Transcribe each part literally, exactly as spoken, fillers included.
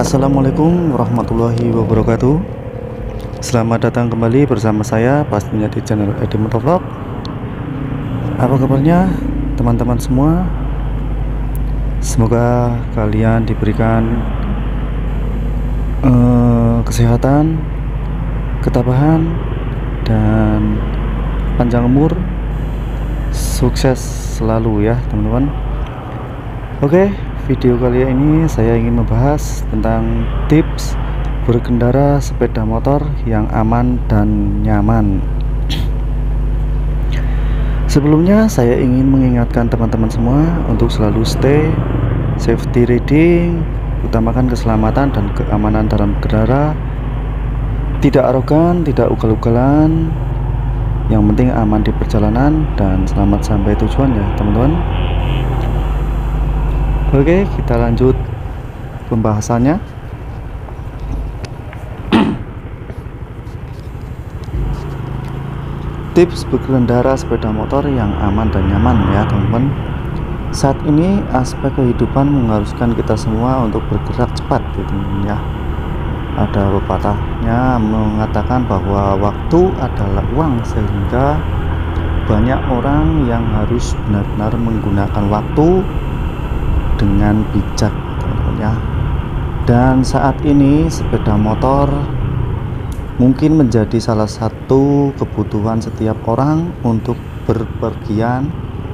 Assalamualaikum warahmatullahi wabarakatuh. Selamat datang kembali bersama saya pastinya di channel Edi Motovlog. Apa kabarnya teman-teman semua? Semoga kalian diberikan uh, kesehatan, ketabahan, dan panjang umur, sukses selalu ya teman-teman. Oke, video kali ini saya ingin membahas tentang tips berkendara sepeda motor yang aman dan nyaman. Sebelumnya saya ingin mengingatkan teman-teman semua untuk selalu stay safety riding, utamakan keselamatan dan keamanan dalam berkendara. Tidak arogan, tidak ugal-ugalan, yang penting aman di perjalanan dan selamat sampai tujuan ya teman-teman. Oke, kita lanjut pembahasannya. Tips berkendara sepeda motor yang aman dan nyaman ya teman-teman. Saat ini aspek kehidupan mengharuskan kita semua untuk bergerak cepat gitu ya. Ada pepatahnya mengatakan bahwa waktu adalah uang, sehingga banyak orang yang harus benar-benar menggunakan waktu dengan bijak teman-teman ya. Dan saat ini sepeda motor mungkin menjadi salah satu kebutuhan setiap orang untuk berpergian,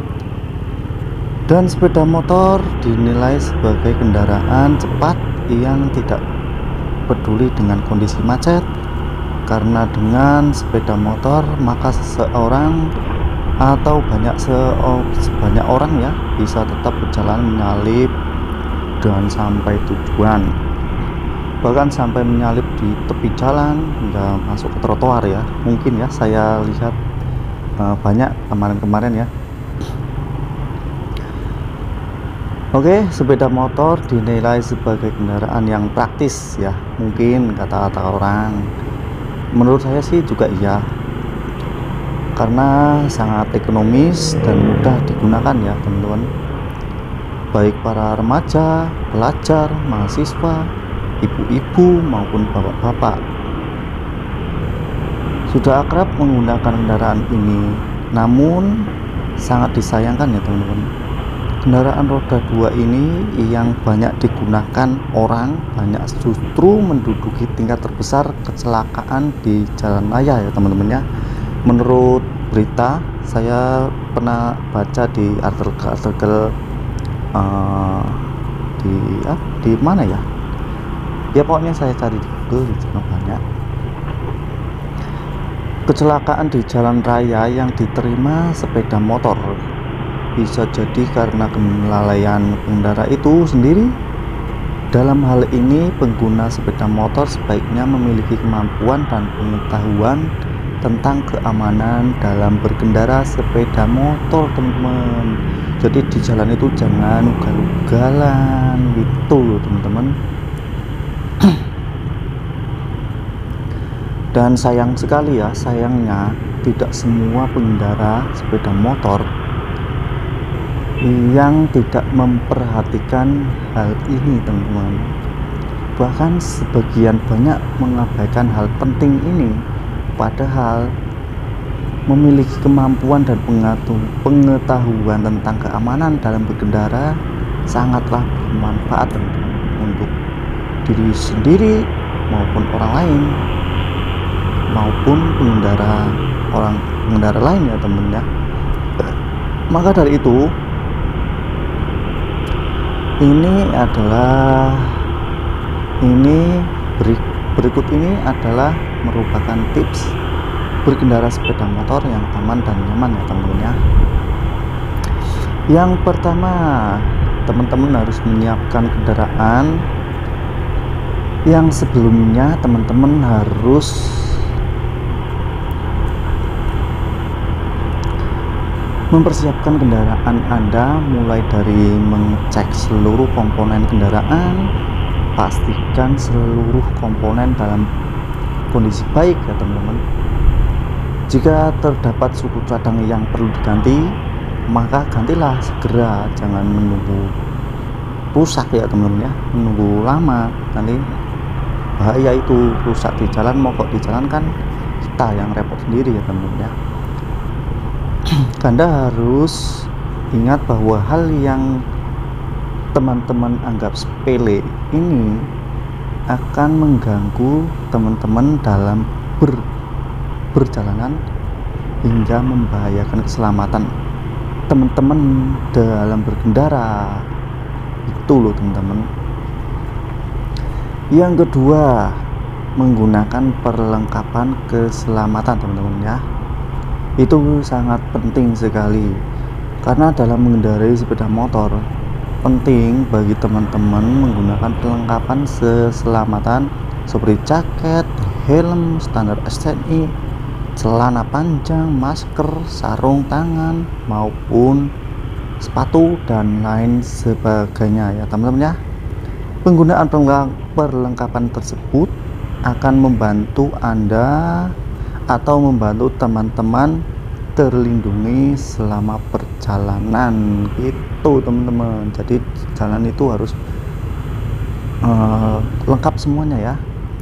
dan sepeda motor dinilai sebagai kendaraan cepat yang tidak peduli dengan kondisi macet, karena dengan sepeda motor maka seseorang atau banyak se sebanyak orang ya bisa tetap berjalan menyalip dan sampai tujuan, bahkan sampai menyalip di tepi jalan hingga masuk ke trotoar ya. Mungkin ya saya lihat uh, banyak kemarin-kemarin ya. Oke, sepeda motor dinilai sebagai kendaraan yang praktis ya, mungkin kata-kata orang. Menurut saya sih juga iya, karena sangat ekonomis dan mudah digunakan ya teman-teman, baik para remaja, pelajar, mahasiswa, ibu-ibu maupun bapak-bapak sudah akrab menggunakan kendaraan ini. Namun sangat disayangkan ya teman-teman, kendaraan roda dua ini yang banyak digunakan orang banyak justru menduduki tingkat terbesar kecelakaan di jalan raya ya teman-teman ya. Menurut berita, saya pernah baca di artikel-artikel uh, di ah, di mana ya? Ya pokoknya saya cari di Google di sana banyak kecelakaan di jalan raya yang diterima sepeda motor. Bisa jadi karena kelalaian pengendara itu sendiri. Dalam hal ini pengguna sepeda motor sebaiknya memiliki kemampuan dan pengetahuan tentang keamanan dalam berkendara sepeda motor teman-teman. Jadi di jalan itu jangan ugal-ugalan gitu loh teman-teman. Dan sayang sekali ya, sayangnya tidak semua pengendara sepeda motor yang tidak memperhatikan hal ini teman-teman. Bahkan sebagian banyak mengabaikan hal penting ini, padahal memiliki kemampuan dan pengetahuan tentang keamanan dalam berkendara sangatlah bermanfaat teman-teman, untuk diri sendiri maupun orang lain maupun pengendara orang pengendara lain ya teman ya. Maka dari itu ini adalah ini berikut ini adalah merupakan tips berkendara sepeda motor yang aman dan nyaman ya teman-teman ya. Yang pertama, teman-teman harus menyiapkan kendaraan yang sebelumnya teman-teman harus mempersiapkan kendaraan Anda, mulai dari mengecek seluruh komponen kendaraan. Pastikan seluruh komponen dalam kondisi baik ya teman-teman. Jika terdapat suku cadang yang perlu diganti, maka gantilah segera, jangan menunggu rusak ya teman-teman ya, menunggu lama nanti bahaya, itu rusak di jalan, mogok di jalan kan kita yang repot sendiri ya teman-teman ya. Anda harus ingat bahwa hal yang teman-teman anggap sepele ini akan mengganggu teman-teman dalam ber, berjalanan hingga membahayakan keselamatan teman-teman dalam berkendara. Itu loh teman-teman. Yang kedua, menggunakan perlengkapan keselamatan teman-teman ya. Itu sangat penting sekali, karena dalam mengendarai sepeda motor penting bagi teman-teman menggunakan perlengkapan keselamatan seperti jaket, helm standar S T N I, celana panjang, masker, sarung tangan maupun sepatu dan lain sebagainya ya teman-teman ya. Penggunaan perlengkapan tersebut akan membantu Anda atau membantu teman-teman terlindungi selama perjalanan gitu teman-teman. Jadi jalan itu harus uh, lengkap semuanya ya,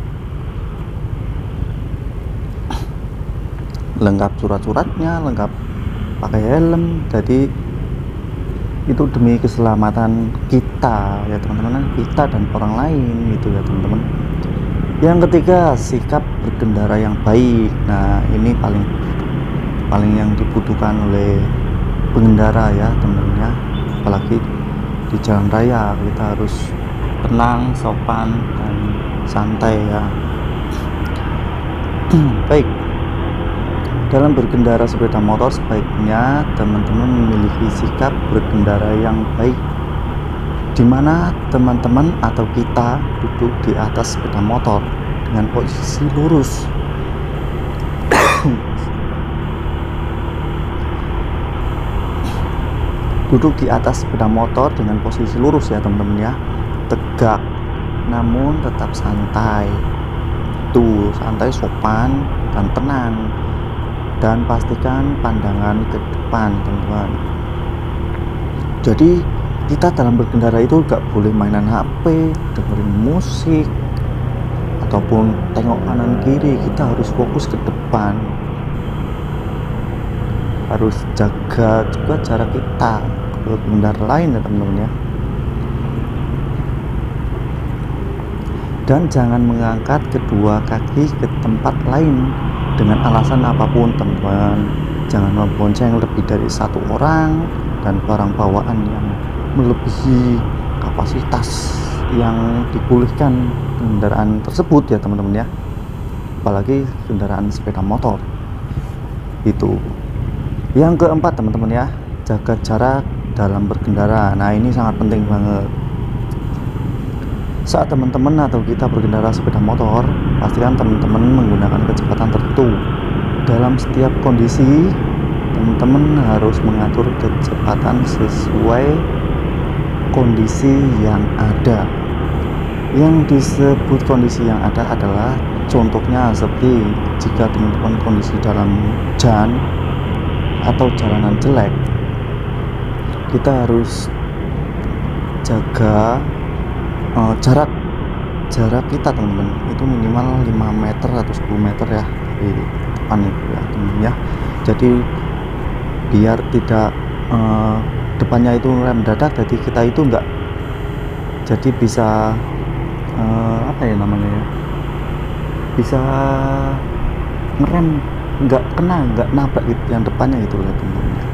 lengkap surat-suratnya, lengkap pakai helm. Jadi itu demi keselamatan kita ya teman-teman, kita dan orang lain gitu ya teman-teman. Yang ketiga, sikap berkendara yang baik. Nah ini paling paling yang dibutuhkan oleh pengendara ya teman-teman ya, apalagi di jalan raya kita harus tenang, sopan dan santai ya. Baik, dalam berkendara sepeda motor sebaiknya teman-teman memiliki sikap berkendara yang baik, di mana teman-teman atau kita duduk di atas sepeda motor dengan posisi lurus. Duduk di atas sepeda motor dengan posisi lurus ya teman-teman ya, tegak namun tetap santai. Tuh, santai, sopan dan tenang, dan pastikan pandangan ke depan teman-teman. Jadi kita dalam berkendara itu gak boleh mainan H P, dengerin musik ataupun tengok kanan kiri. Kita harus fokus ke depan, harus jaga juga jarak kita ke pengendara lain ya teman-teman ya. Dan jangan mengangkat kedua kaki ke tempat lain dengan alasan apapun teman-teman. Jangan membonceng lebih dari satu orang dan barang bawaan yang melebihi kapasitas yang dibolehkan kendaraan tersebut ya teman-teman ya, apalagi kendaraan sepeda motor itu. Yang keempat teman-teman ya, jaga jarak dalam berkendara. Nah ini sangat penting banget. Saat teman-teman atau kita berkendara sepeda motor, pastikan teman-teman menggunakan kecepatan tertentu. Dalam setiap kondisi teman-teman harus mengatur kecepatan sesuai kondisi yang ada. Yang disebut kondisi yang ada adalah contohnya seperti jika teman-teman kondisi dalam hujan atau jalanan jelek, kita harus jaga uh, jarak jarak kita teman-teman itu minimal lima meter atau sepuluh meter ya di depan itu ya teman-teman ya. Jadi biar tidak uh, depannya itu rem mendadak, jadi kita itu enggak jadi bisa uh, apa ya namanya ya, bisa ngerem, nggak kena, nggak nabrak gitu yang depannya gitu ya teman-teman ya.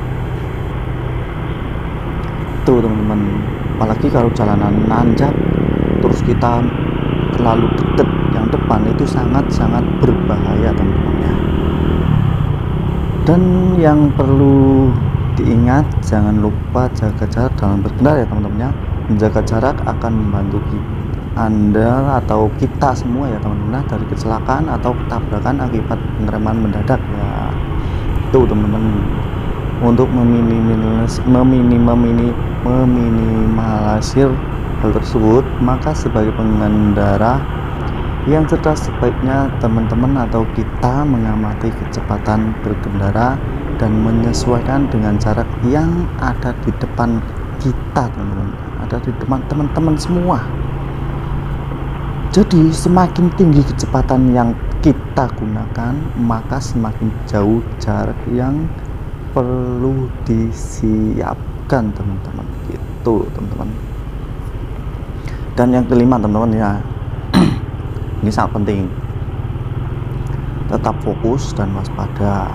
Tuh teman-teman, apalagi kalau jalanan nanjak terus kita terlalu deket yang depan, itu sangat-sangat berbahaya teman-teman ya. Dan yang perlu diingat, jangan lupa jaga jarak dalam berkendara ya teman-teman ya. Menjaga jarak akan membantu Anda atau kita semua ya teman-teman dari kecelakaan atau tabrakan akibat pengereman mendadak ya. Itu teman-teman, untuk meminimalis memini memini meminimalisir hal tersebut, maka sebagai pengendara yang cerdas sebaiknya teman-teman atau kita mengamati kecepatan berkendara dan menyesuaikan dengan jarak yang ada di depan kita, teman-teman, ada di depan teman-teman semua. Jadi semakin tinggi kecepatan yang kita gunakan, maka semakin jauh jarak yang perlu disiapkan, teman-teman, gitu teman-teman. Dan yang kelima, teman-teman, ya ini sangat penting, tetap fokus dan waspada.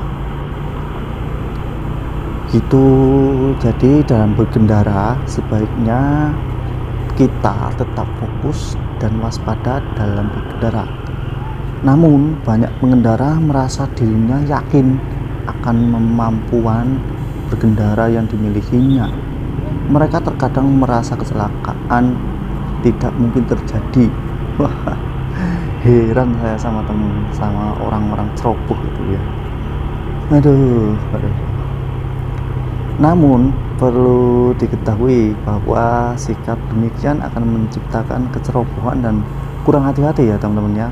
Itu jadi dalam berkendara sebaiknya kita tetap fokus dan waspada dalam berkendara. Namun banyak pengendara merasa dirinya yakin akan kemampuan berkendara yang dimilikinya. Mereka terkadang merasa kecelakaan tidak mungkin terjadi. Wah, heran saya sama temen sama orang-orang ceroboh itu ya. Aduh, aduh. Namun perlu diketahui bahwa sikap demikian akan menciptakan kecerobohan dan kurang hati-hati ya teman-teman ya.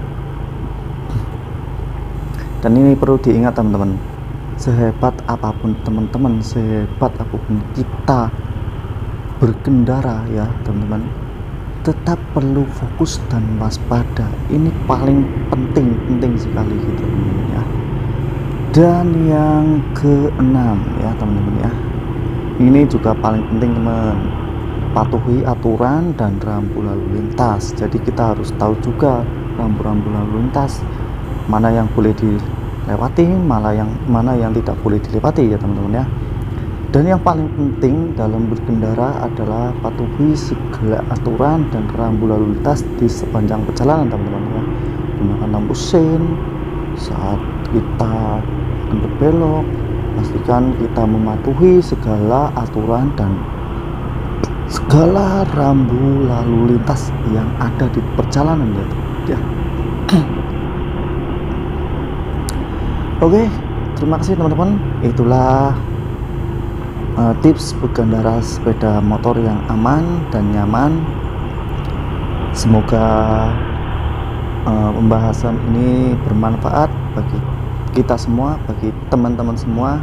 Dan ini perlu diingat teman-teman, sehebat apapun teman-teman, sehebat apapun kita berkendara ya teman-teman, tetap perlu fokus dan waspada. Ini paling penting, penting sekali gitu teman-teman ya. Dan yang keenam ya teman-teman ya, ini juga paling penting teman, patuhi aturan dan rambu lalu lintas. Jadi kita harus tahu juga rambu-rambu lalu lintas, mana yang boleh dilewati, mana yang mana yang tidak boleh dilewati ya teman-teman ya. Dan yang paling penting dalam berkendara adalah patuhi segala aturan dan rambu lalu lintas di sepanjang perjalanan teman-teman ya. Gunakan lampu sein saat kita akan berbelok. Pastikan kita mematuhi segala aturan dan segala rambu lalu lintas yang ada di perjalanan ya. Oke, terima kasih teman-teman. Itulah uh, tips berkendara sepeda motor yang aman dan nyaman. Semoga uh, pembahasan ini bermanfaat bagi kita semua, bagi teman-teman semua.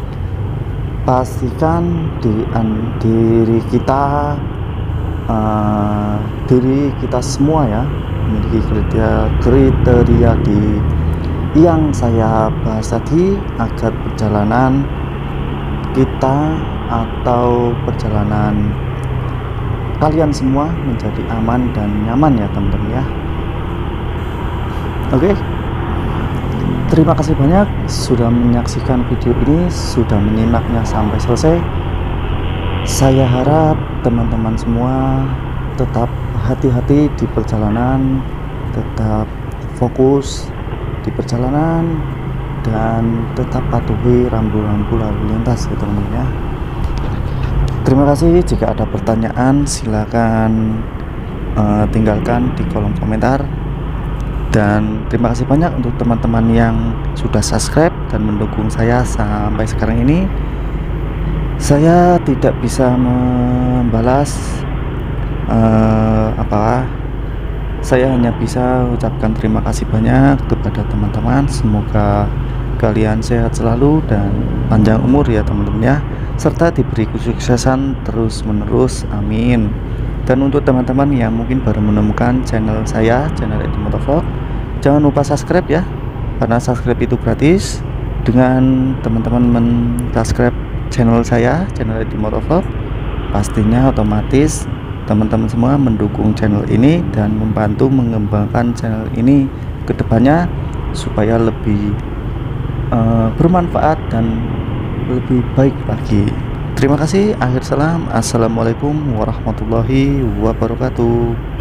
Pastikan diri, diri kita uh, diri kita semua ya memiliki kriteria, kriteria di yang saya bahas tadi, agar perjalanan kita atau perjalanan kalian semua menjadi aman dan nyaman ya teman-teman ya. Oke, terima kasih banyak sudah menyaksikan video ini, sudah menyimaknya sampai selesai. Saya harap teman-teman semua tetap hati-hati di perjalanan, tetap fokus di perjalanan, dan tetap patuhi rambu-rambu lalu lintas ya teman-teman ya. Terima kasih. Jika ada pertanyaan silakan uh, tinggalkan di kolom komentar. Dan terima kasih banyak untuk teman-teman yang sudah subscribe dan mendukung saya sampai sekarang ini. Saya tidak bisa membalas uh, apa saya hanya bisa ucapkan terima kasih banyak kepada teman-teman. Semoga kalian sehat selalu dan panjang umur ya teman-teman ya, serta diberi kesuksesan terus menerus, amin. Dan untuk teman-teman yang mungkin baru menemukan channel saya, channel Edi Motovlog, jangan lupa subscribe ya, karena subscribe itu gratis. Dengan teman-teman men-subscribe channel saya, channel Edi Motovlog, pastinya otomatis teman-teman semua mendukung channel ini dan membantu mengembangkan channel ini ke depannya supaya lebih uh, bermanfaat dan lebih baik lagi. Terima kasih. Akhir salam. Assalamualaikum warahmatullahi wabarakatuh.